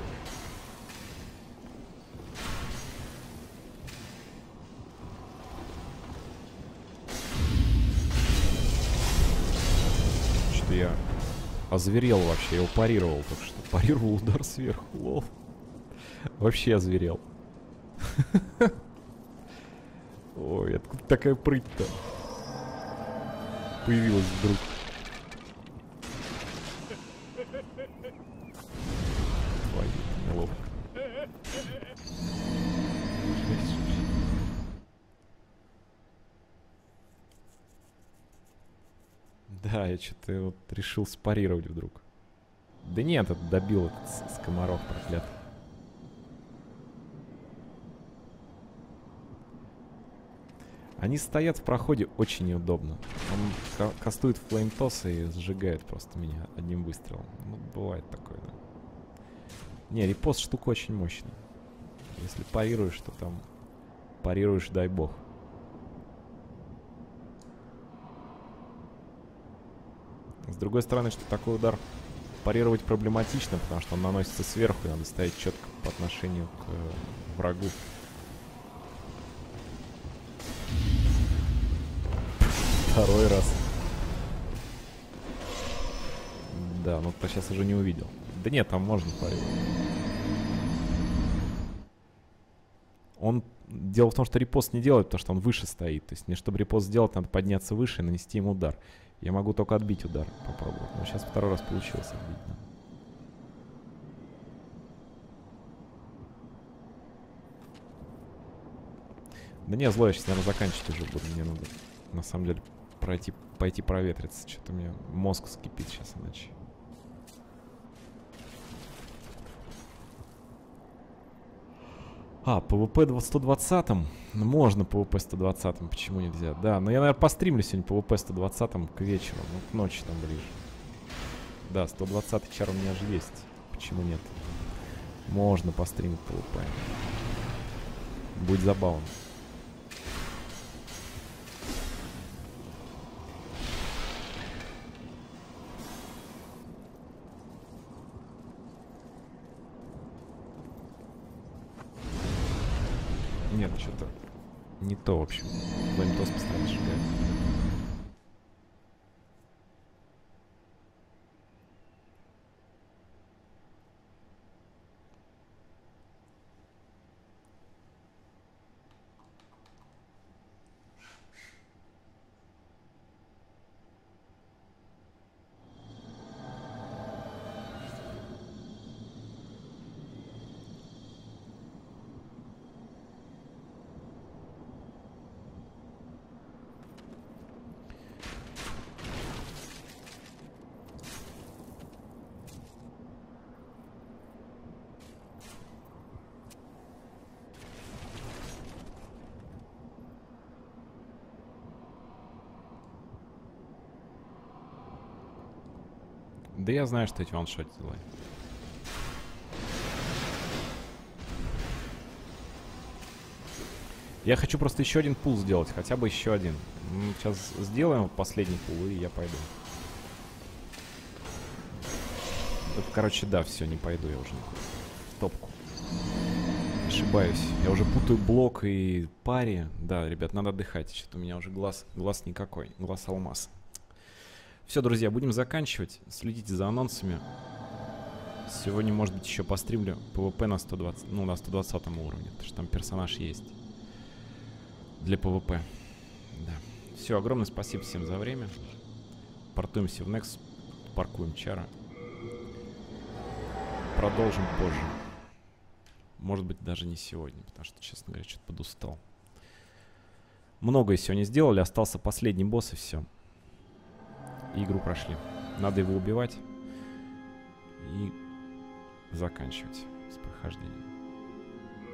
Что я озверел вообще, я его парировал только что. Парировал удар сверху, лол. Вообще озверел. Ой, откуда такая прыть-то появилась вдруг? Твою неловко. Да, я что-то вот решил спарировать вдруг. Да нет, это добил этот скоморох проклятый. Они стоят в проходе очень неудобно. Он кастует флеймтос и сжигает просто меня одним выстрелом. Ну, бывает такое, да. Не, репост штука очень мощная. Если парируешь, то там парируешь, дай бог. С другой стороны, что такой удар парировать проблематично, потому что он наносится сверху, и надо стоять четко по отношению к э, врагу. Второй раз. Да, ну то сейчас уже не увидел. Да нет, там можно парировать. Он... Дело в том, что репост не делает, потому что он выше стоит. То есть мне, чтобы репост сделать, надо подняться выше и нанести ему удар. Я могу только отбить удар, попробовать. Но сейчас второй раз получилось отбить, да. Да не, зло, я сейчас, наверное, заканчивать уже буду. Мне надо, на самом деле, пройти, пойти проветриться. Что-то у меня мозг скипит сейчас иначе. А, пвп сто двадцатым? Можно пвп сто двадцатым, почему нельзя? Да, но я, наверное, постримлю сегодня пвп сто двадцатым к вечеру. Ну, к ночи там ближе. Да, сто двадцатый чар у меня же есть. Почему нет? Можно постримить пвп. Будет забавно. Нет, что-то не то, в общем. Флеймтос постоянно сжигает. Да я знаю, что эти ваншоты делают. Я хочу просто еще один пул сделать, хотя бы еще один. Сейчас сделаем последний пул, и я пойду. Короче, да, все, не пойду я уже в топку. Ошибаюсь. Я уже путаю блок и пари. Да, ребят, надо отдыхать. Что-то у меня уже глаз, глаз никакой. Глаз алмаз. Все, друзья, будем заканчивать. Следите за анонсами. Сегодня, может быть, еще постримлю пвп на сто двадцать, ну, на сто двадцатом уровне, потому что там персонаж есть для пвп. Да. Все, огромное спасибо всем за время. Портуемся в Next, паркуем чара. Продолжим позже. Может быть, даже не сегодня, потому что, честно говоря, что-то подустал. Многое сегодня сделали, остался последний босс и все. И игру прошли. Надо его убивать и заканчивать с прохождением.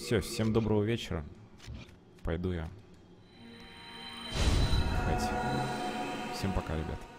Все, всем доброго вечера. Пойду я. Хоть. Всем пока, ребят.